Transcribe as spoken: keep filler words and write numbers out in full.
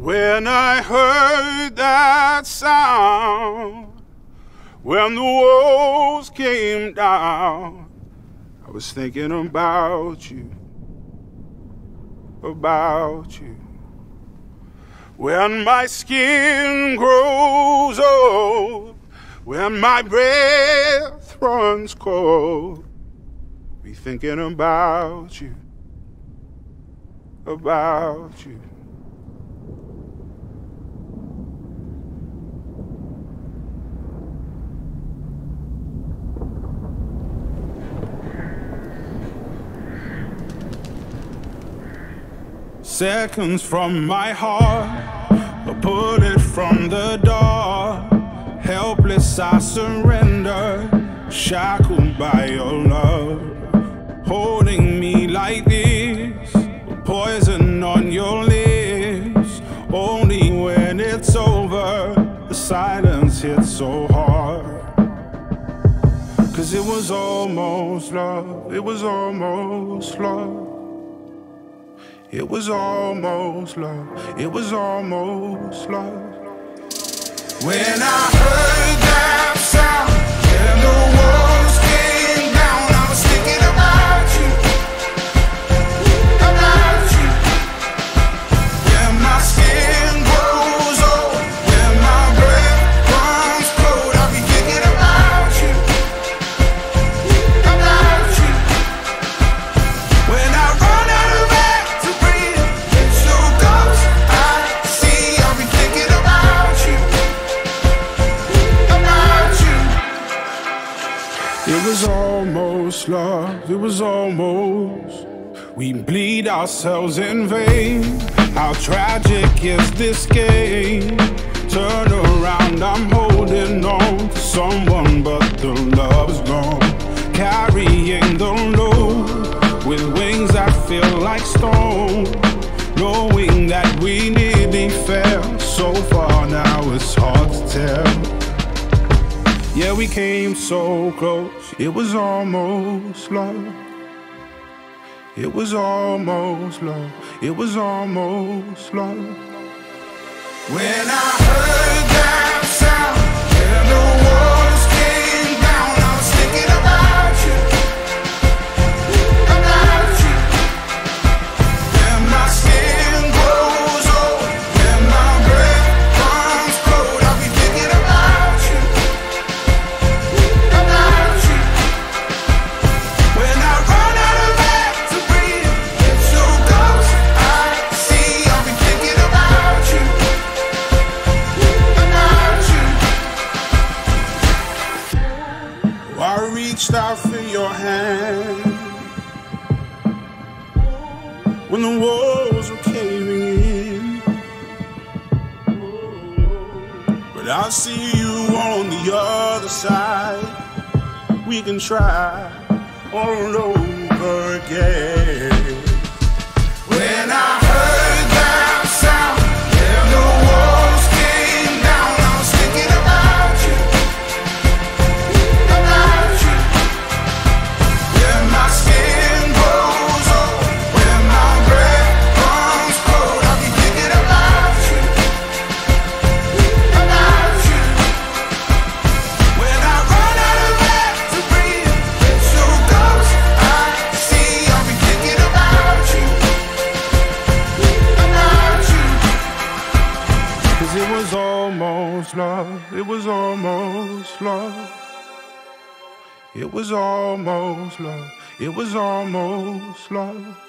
When I heard that sound, when the walls came down, I was thinking about you, about you. When my skin grows old, when my breath runs cold, be thinking about you, about you. Seconds from my heart, a bullet from the door. Helpless I surrender, shackled by your love. Holding me like this, poison on your lips. Only when it's over, the silence hits so hard. Cause it was almost love, it was almost love. It was almost love, it was almost love. When I heard that sound, and the walls came down, I was thinking about you, about you. When my skin grows old, when my breath runs cold, I'll be thinking about you, about you. When I run out of air to breathe, it's your ghost I see, I'll be thinking about you, about you. It was almost love, it was almost. We bleed ourselves in vain. How tragic is this game? Turn around, I'm holding on to someone, but the love is gone. Carrying the load with wings that feel like stone, knowing that we nearly fell so far, now it's hard to tell. Yeah, we came so close, it was almost love. It was almost love, it was almost love. When I heard that sound, and the walls came down, I was thinking about you, about you. When my skin grows old, when my breath runs cold, I'll be thinking about you, about you. When I run out of air to breathe, it's your ghost I see, I'll be thinking about you, about you. I reached out for your hand when the walls were caving in, but I see you on the other side. We can try all over again. When I heard that sound, and the walls came down, I was thinking about you, about you. When my skin grows old, when my breath runs cold, I'll be thinking about you, about you. When I run out of air to breathe, it's your ghost I see, I'll be thinking about you, about you. Cause it was almost love, it was almost love. It was almost love, it was almost love.